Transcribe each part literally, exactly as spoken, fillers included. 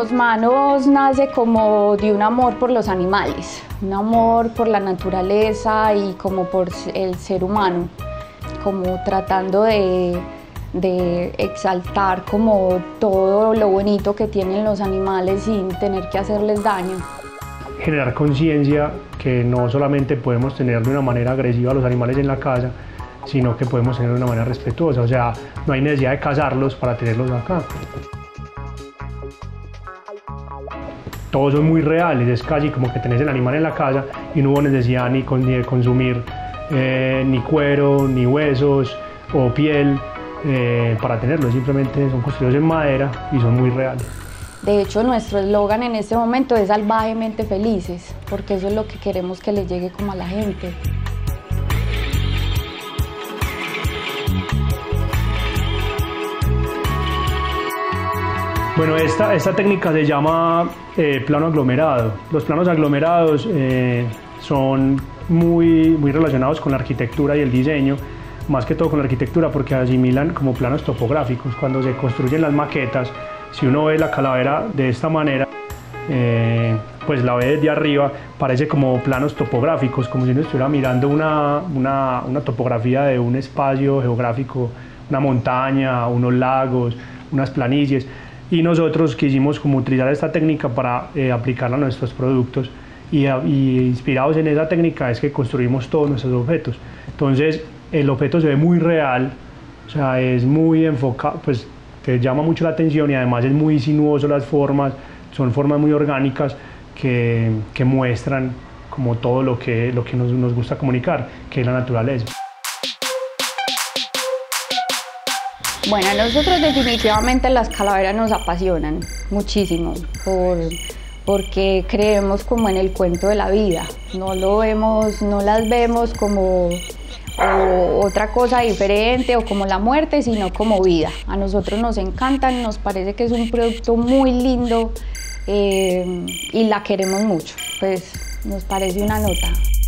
Los Manos nace como de un amor por los animales, un amor por la naturaleza y como por el ser humano, como tratando de, de exaltar como todo lo bonito que tienen los animales sin tener que hacerles daño. Generar conciencia que no solamente podemos tener de una manera agresiva a los animales en la casa, sino que podemos tener de una manera respetuosa, o sea, no hay necesidad de cazarlos para tenerlos acá. Todos son muy reales, es casi como que tenés el animal en la casa y no hubo necesidad ni, con, ni de consumir eh, ni cuero, ni huesos o piel eh, para tenerlos, simplemente son construidos en madera y son muy reales. De hecho, nuestro eslogan en este momento es salvajemente felices, porque eso es lo que queremos que le llegue como a la gente. Bueno, esta, esta técnica se llama eh, plano aglomerado. Los planos aglomerados eh, son muy, muy relacionados con la arquitectura y el diseño, más que todo con la arquitectura porque asimilan como planos topográficos. Cuando se construyen las maquetas, si uno ve la calavera de esta manera, eh, pues la ve desde arriba, parece como planos topográficos, como si uno estuviera mirando una, una, una topografía de un espacio geográfico, una montaña, unos lagos, unas planicies. Y nosotros quisimos como utilizar esta técnica para eh, aplicarla a nuestros productos y, y inspirados en esa técnica es que construimos todos nuestros objetos. Entonces el objeto se ve muy real, o sea, es muy enfocado, pues te llama mucho la atención y además es muy sinuoso las formas, son formas muy orgánicas que, que muestran como todo lo que, lo que nos, nos gusta comunicar, que es la naturaleza. Bueno, a nosotros definitivamente las calaveras nos apasionan muchísimo por, porque creemos como en el cuento de la vida. No lo vemos, no las vemos como o, otra cosa diferente o como la muerte, sino como vida. A nosotros nos encantan, nos parece que es un producto muy lindo eh, y la queremos mucho. Pues nos parece una nota.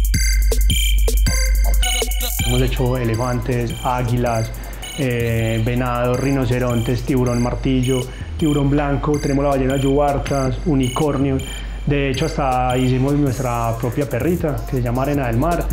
Hemos hecho elefantes, águilas, Eh, venados, rinocerontes, tiburón martillo, tiburón blanco, tenemos la ballena yubartas, unicornios. De hecho, hasta hicimos nuestra propia perrita que se llama Arena del Mar.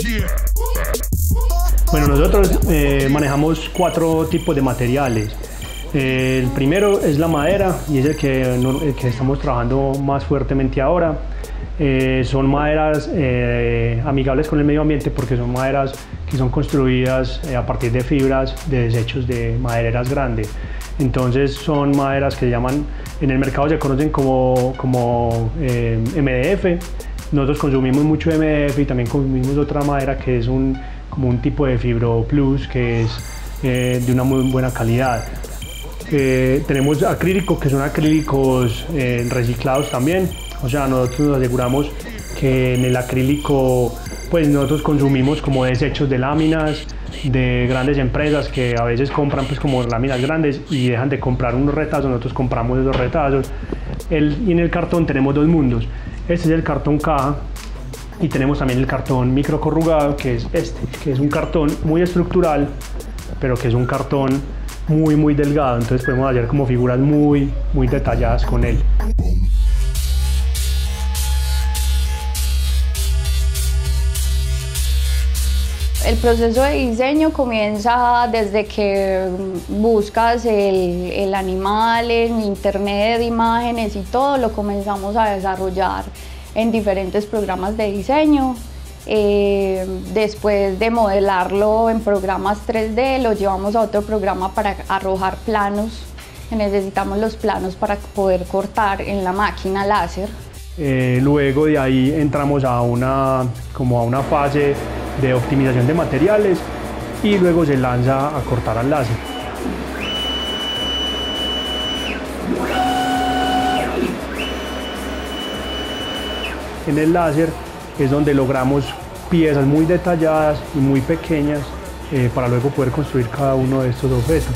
Bueno, nosotros eh, manejamos cuatro tipos de materiales. Eh, el primero es la madera y es el que, el que estamos trabajando más fuertemente ahora. Eh, son maderas eh, amigables con el medio ambiente porque son maderas que son construidas eh, a partir de fibras de desechos de madereras grandes. Entonces son maderas que llaman, en el mercado se conocen como, como eh, M D F. Nosotros consumimos mucho M D F y también consumimos otra madera que es un, como un tipo de fibro plus que es eh, de una muy buena calidad. Eh, tenemos acrílicos que son acrílicos eh, reciclados también. O sea, nosotros nos aseguramos que en el acrílico pues nosotros consumimos como desechos de láminas de grandes empresas que a veces compran pues como láminas grandes y dejan de comprar unos retazos, nosotros compramos esos retazos. El, y en el cartón tenemos dos mundos. Este es el cartón caja y tenemos también el cartón microcorrugado que es este, que es un cartón muy estructural, pero que es un cartón muy muy delgado, entonces podemos hacer como figuras muy muy detalladas con él. El proceso de diseño comienza desde que buscas el, el animal en internet, imágenes y todo, lo comenzamos a desarrollar en diferentes programas de diseño. Eh, después de modelarlo en programas tres D, lo llevamos a otro programa para arrojar planos. Necesitamos los planos para poder cortar en la máquina láser. Eh, luego de ahí entramos a una, como a una fase de optimización de materiales y luego se lanza a cortar al láser. En el láser es donde logramos piezas muy detalladas y muy pequeñas eh, para luego poder construir cada uno de estos objetos.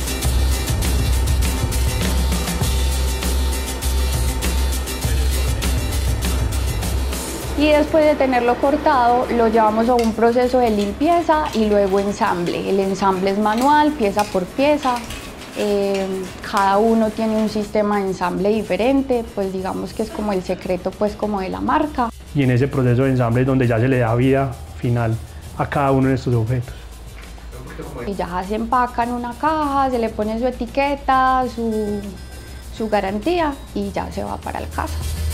Y después de tenerlo cortado, lo llevamos a un proceso de limpieza y luego ensamble. El ensamble es manual, pieza por pieza. Eh, cada uno tiene un sistema de ensamble diferente, pues digamos que es como el secreto pues como de la marca. Y en ese proceso de ensamble es donde ya se le da vida final a cada uno de estos objetos. Y ya se empaca en una caja, se le pone su etiqueta, su, su garantía y ya se va para la casa.